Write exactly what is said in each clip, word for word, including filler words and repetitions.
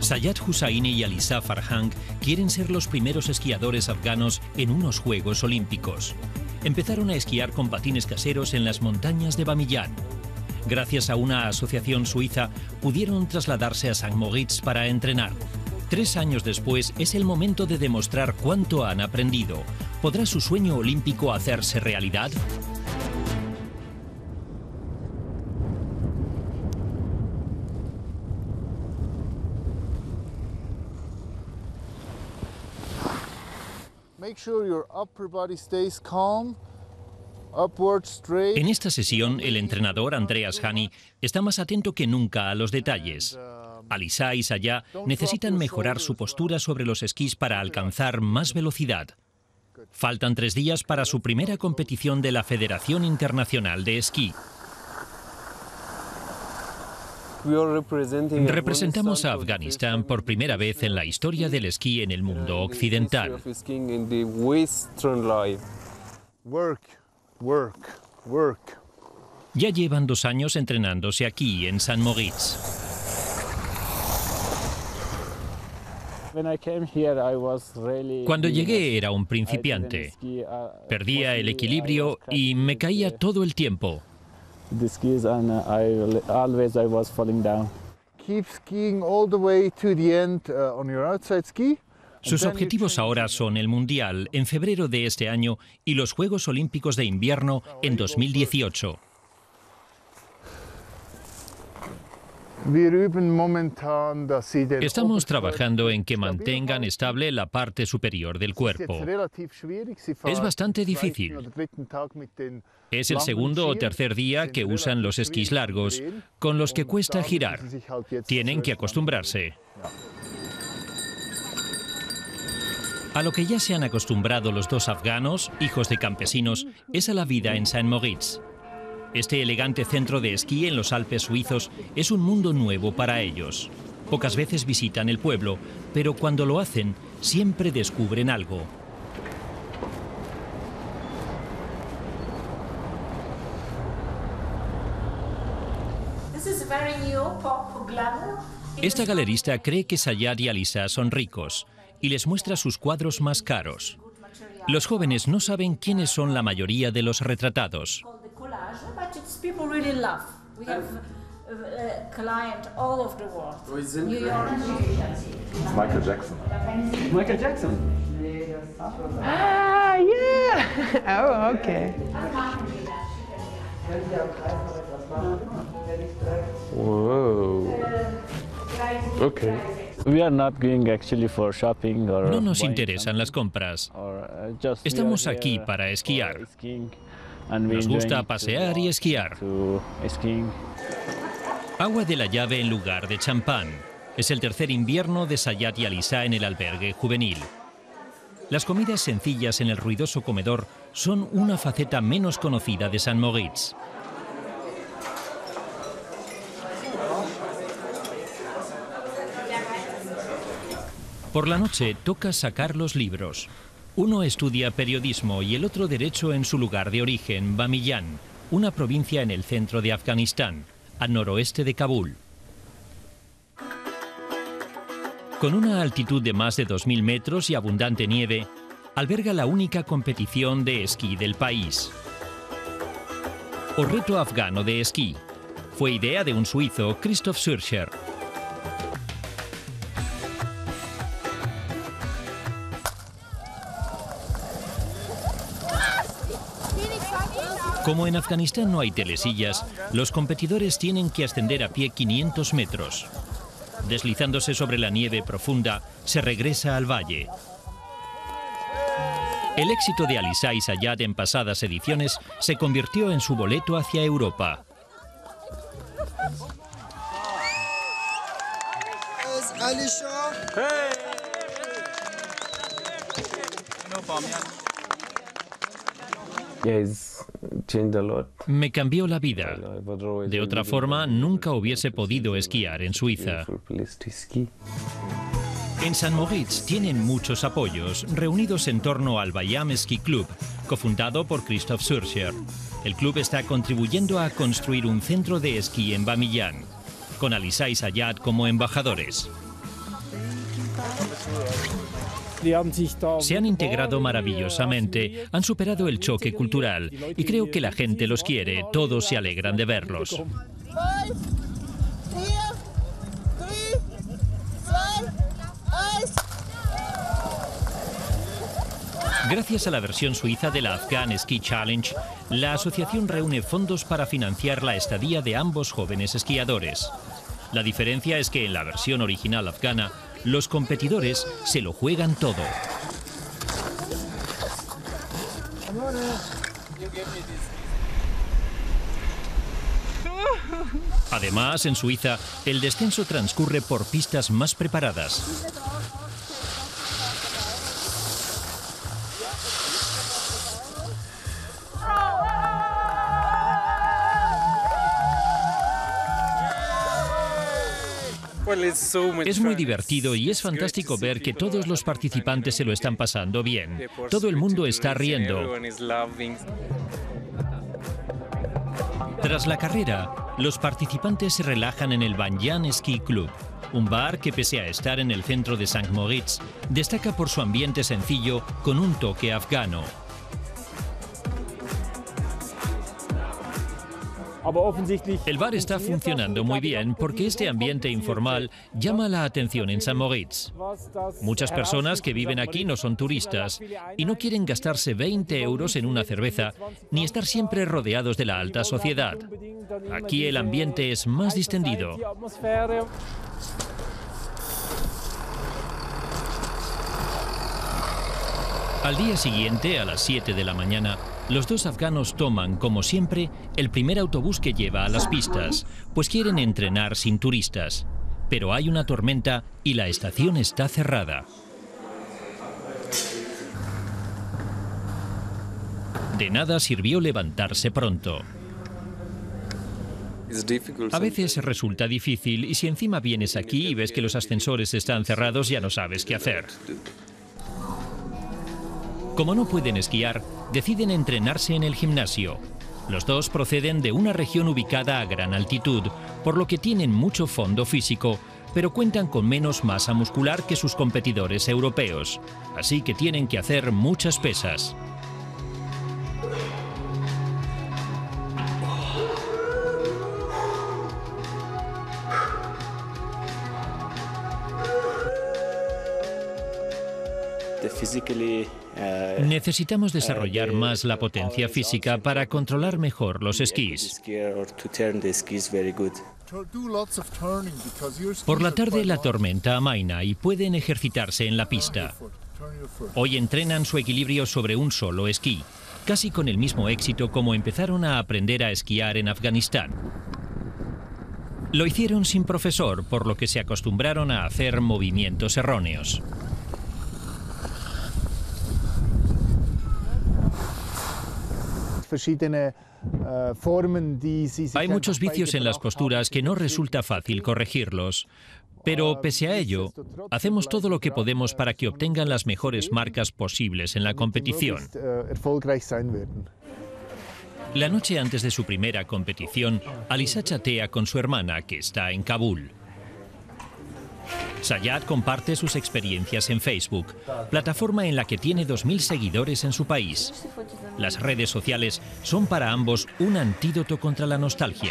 Sayad Hussaini y Alisa Farhang quieren ser los primeros esquiadores afganos en unos Juegos Olímpicos. Empezaron a esquiar con patines caseros en las montañas de Bamiyan. Gracias a una asociación suiza, pudieron trasladarse a Saint Moritz para entrenar. Tres años después, es el momento de demostrar cuánto han aprendido. ¿Podrá su sueño olímpico hacerse realidad? En esta sesión, el entrenador Andreas Hani está más atento que nunca a los detalles. Alisa y Sayad necesitan mejorar su postura sobre los esquís para alcanzar más velocidad. Faltan tres días para su primera competición de la Federación Internacional de Esquí. Representamos a Afganistán por primera vez en la historia del esquí en el mundo occidental. Ya llevan dos años entrenándose aquí, en Saint Moritz. Cuando llegué era un principiante. Perdía el equilibrio y me caía todo el tiempo. Sus objetivos ahora son el Mundial en febrero de este año y los Juegos Olímpicos de Invierno en dos mil dieciocho. Estamos trabajando en que mantengan estable la parte superior del cuerpo. Es bastante difícil. Es el segundo o tercer día que usan los esquís largos, con los que cuesta girar. Tienen que acostumbrarse. A lo que ya se han acostumbrado los dos afganos, hijos de campesinos, es a la vida en Saint Moritz. Este elegante centro de esquí en los Alpes suizos es un mundo nuevo para ellos. Pocas veces visitan el pueblo, pero cuando lo hacen, siempre descubren algo. Esta galerista cree que Sayad y Alisa son ricos y les muestra sus cuadros más caros. Los jóvenes no saben quiénes son la mayoría de los retratados. Michael Jackson. Michael Jackson. Ah, yeah. Oh, okay. Wow. Okay. No nos interesan las compras. Estamos aquí para esquiar. Nos gusta pasear y esquiar. Agua de la llave en lugar de champán. Es el tercer invierno de Sayad y Alisa en el albergue juvenil. Las comidas sencillas en el ruidoso comedor son una faceta menos conocida de Saint Moritz. Por la noche toca sacar los libros. Uno estudia periodismo y el otro derecho en su lugar de origen, Bamiyan, una provincia en el centro de Afganistán, al noroeste de Kabul. Con una altitud de más de dos mil metros y abundante nieve, alberga la única competición de esquí del país. O reto afgano de esquí. Fue idea de un suizo, Christoph Schürcher. Como en Afganistán no hay telesillas, los competidores tienen que ascender a pie quinientos metros. Deslizándose sobre la nieve profunda, se regresa al valle. El éxito de Alisa y Sayad en pasadas ediciones se convirtió en su boleto hacia Europa. Me cambió la vida. De otra forma, nunca hubiese podido esquiar en Suiza. En Saint Moritz tienen muchos apoyos, reunidos en torno al Bayam Ski Club, cofundado por Christoph Schürcher. El club está contribuyendo a construir un centro de esquí en Bamiyan, con Alisa y Sayad como embajadores. Se han integrado maravillosamente, han superado el choque cultural y creo que la gente los quiere, todos se alegran de verlos. Gracias a la versión suiza de la Afghan Ski Challenge, la asociación reúne fondos para financiar la estadía de ambos jóvenes esquiadores. La diferencia es que en la versión original afgana, los competidores se lo juegan todo. Además, en Suiza, el descenso transcurre por pistas más preparadas. Es muy divertido y es fantástico ver que todos los participantes se lo están pasando bien. Todo el mundo está riendo. Tras la carrera, los participantes se relajan en el Banyan Ski Club, un bar que, pese a estar en el centro de Sankt Moritz, destaca por su ambiente sencillo con un toque afgano. El bar está funcionando muy bien porque este ambiente informal llama la atención en Sankt Moritz. Muchas personas que viven aquí no son turistas y no quieren gastarse veinte euros en una cerveza ni estar siempre rodeados de la alta sociedad. Aquí el ambiente es más distendido. Al día siguiente, a las siete de la mañana, los dos afganos toman, como siempre, el primer autobús que lleva a las pistas, pues quieren entrenar sin turistas. Pero hay una tormenta y la estación está cerrada. De nada sirvió levantarse pronto. A veces resulta difícil y si encima vienes aquí y ves que los ascensores están cerrados, ya no sabes qué hacer. Como no pueden esquiar, deciden entrenarse en el gimnasio. Los dos proceden de una región ubicada a gran altitud, por lo que tienen mucho fondo físico, pero cuentan con menos masa muscular que sus competidores europeos. Así que tienen que hacer muchas pesas. Necesitamos desarrollar más la potencia física para controlar mejor los esquís. Por la tarde la tormenta amaina y pueden ejercitarse en la pista. Hoy entrenan su equilibrio sobre un solo esquí, casi con el mismo éxito como empezaron a aprender a esquiar en Afganistán. Lo hicieron sin profesor, por lo que se acostumbraron a hacer movimientos erróneos. Hay muchos vicios en las posturas que no resulta fácil corregirlos, pero pese a ello, hacemos todo lo que podemos para que obtengan las mejores marcas posibles en la competición. La noche antes de su primera competición, Alisa chatea con su hermana, que está en Kabul. Sayad comparte sus experiencias en Facebook, plataforma en la que tiene dos mil seguidores en su país. Las redes sociales son para ambos un antídoto contra la nostalgia.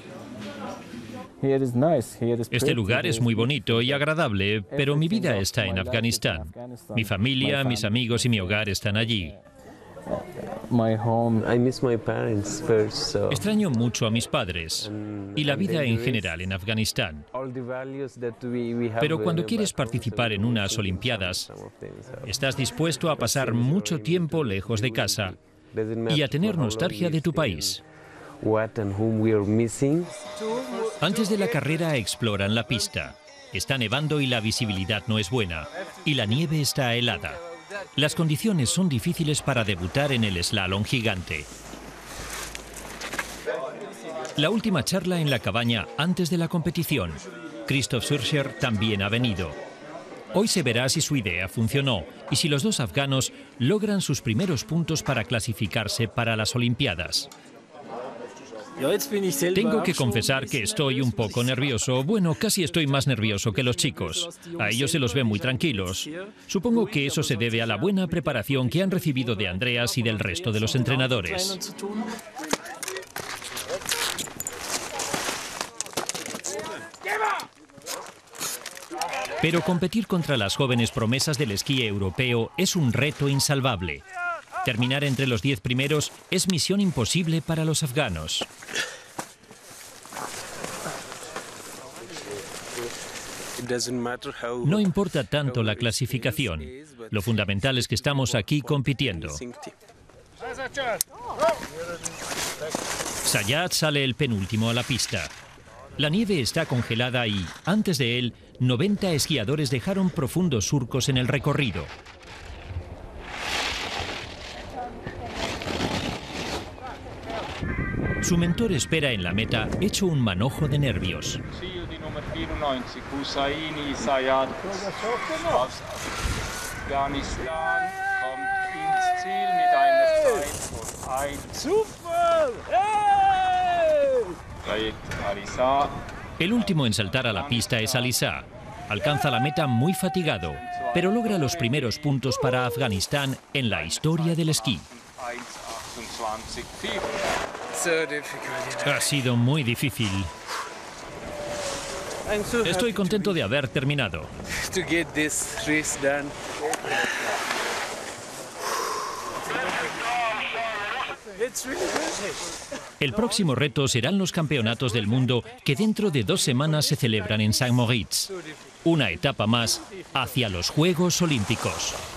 Este lugar es muy bonito y agradable, pero mi vida está en Afganistán. Mi familia, mis amigos y mi hogar están allí. Extraño mucho a mis padres y la vida en general en Afganistán. Pero cuando quieres participar en unas Olimpiadas, estás dispuesto a pasar mucho tiempo lejos de casa y a tener nostalgia de tu país. Antes de la carrera exploran la pista. Está nevando y la visibilidad no es buena, y la nieve está helada. Las condiciones son difíciles para debutar en el slalom gigante. La última charla en la cabaña antes de la competición. Christoph Surscher también ha venido. Hoy se verá si su idea funcionó y si los dos afganos logran sus primeros puntos para clasificarse para las Olimpiadas. Tengo que confesar que estoy un poco nervioso. Bueno, casi estoy más nervioso que los chicos. A ellos se los ve muy tranquilos. Supongo que eso se debe a la buena preparación que han recibido de Andreas y del resto de los entrenadores. Pero competir contra las jóvenes promesas del esquí europeo es un reto insalvable. Terminar entre los diez primeros es misión imposible para los afganos. No importa tanto la clasificación. Lo fundamental es que estamos aquí compitiendo. Sayyad sale el penúltimo a la pista. La nieve está congelada y, antes de él, noventa esquiadores dejaron profundos surcos en el recorrido. Su mentor espera en la meta, hecho un manojo de nervios. El último en saltar a la pista es Alisa. Alcanza la meta muy fatigado, pero logra los primeros puntos para Afganistán en la historia del esquí. Ha sido muy difícil. Estoy contento de haber terminado. El próximo reto serán los campeonatos del mundo que dentro de dos semanas se celebran en Saint Moritz. Una etapa más hacia los Juegos Olímpicos.